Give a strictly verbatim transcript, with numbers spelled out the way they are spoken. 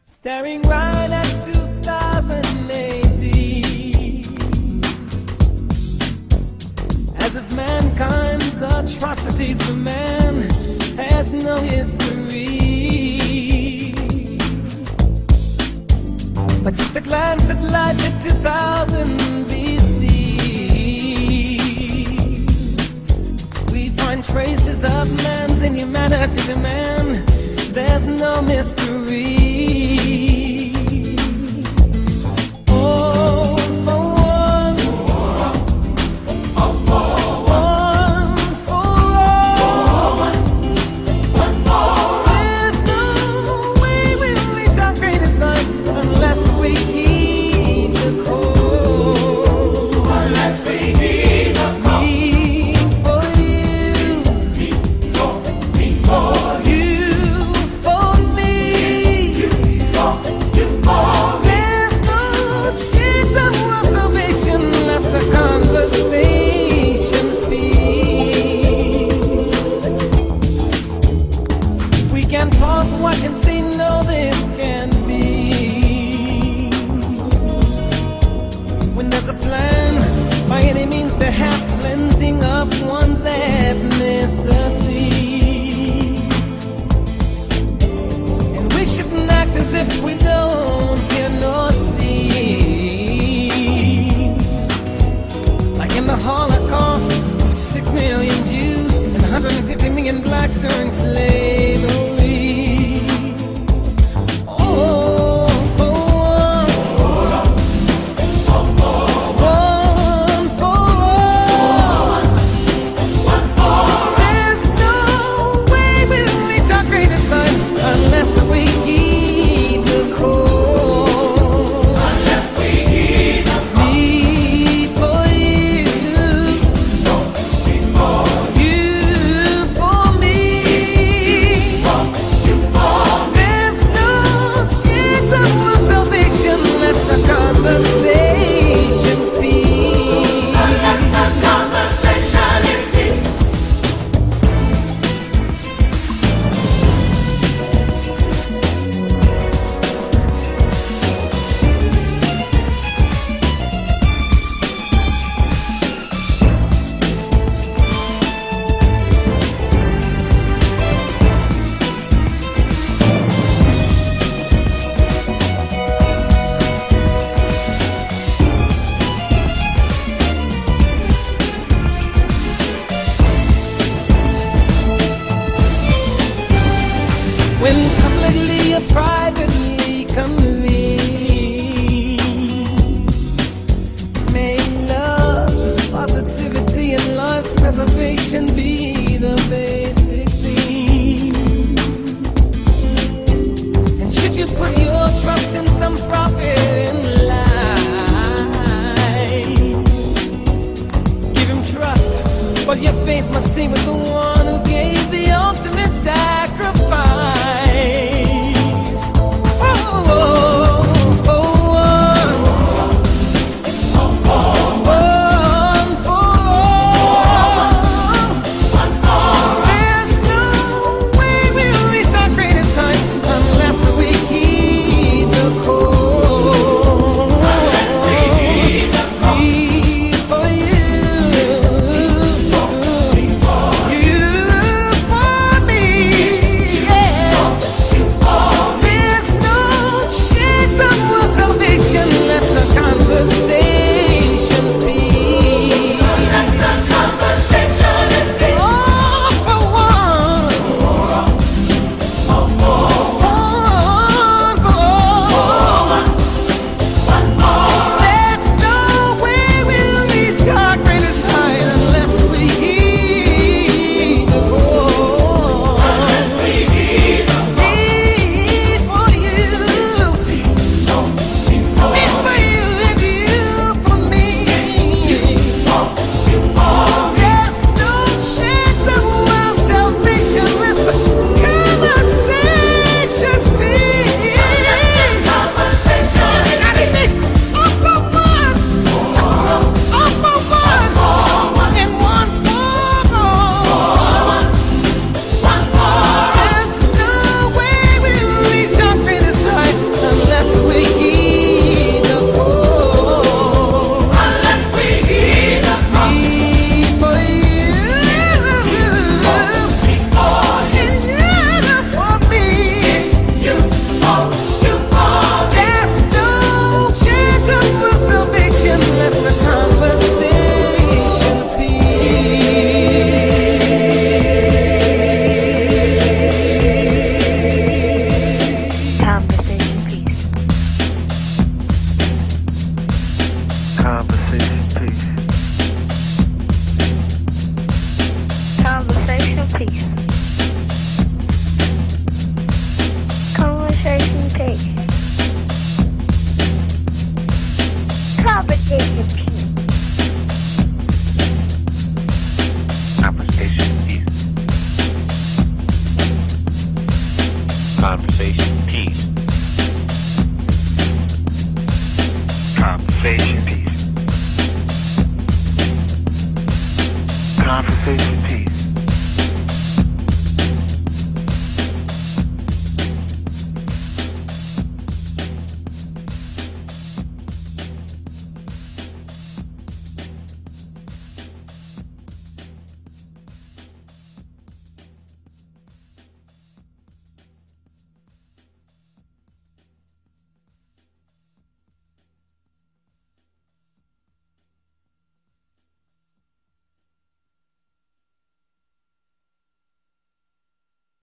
Staring right at two thousand eighteen, as if mankind's atrocities for man has no history. But just a glance at life in two thousand B C, we find traces of man's inhumanity to man. There's no mystery. Oh, for one, oh, for one, for all, one for there's no way we'll reach our greatest height unless we heed the call. Unless we heed the call. Me for you, me for me for you. Watch and see, no, this can be. When there's a plan, by any means they have cleansing of one's ethnicity. And we shouldn't act as if we don't hear nor see. Like in the Holocaust of six million Jews and one hundred fifty million blacks during slavery. When publicly or privately convened, may love, positivity, and life's preservation be the basic theme. And should you put your trust in some prophet in line, give him trust, but your faith must stay with the one who gave the ultimate sacrifice. You Peace. Conversation, peace. Conversation, peace.